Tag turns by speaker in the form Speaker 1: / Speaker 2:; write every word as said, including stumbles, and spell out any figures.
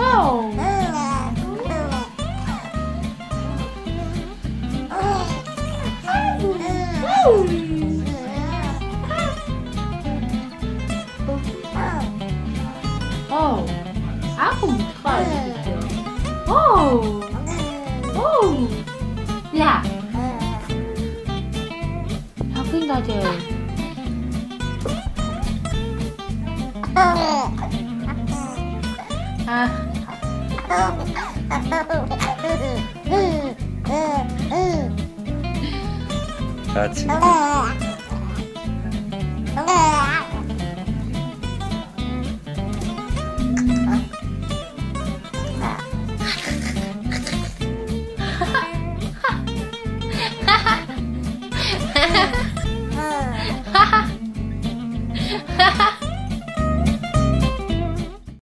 Speaker 1: Oh. Oh, aku buka gitu. Oh, oh, ya. Aku nggak ada. Ah.
Speaker 2: 같이.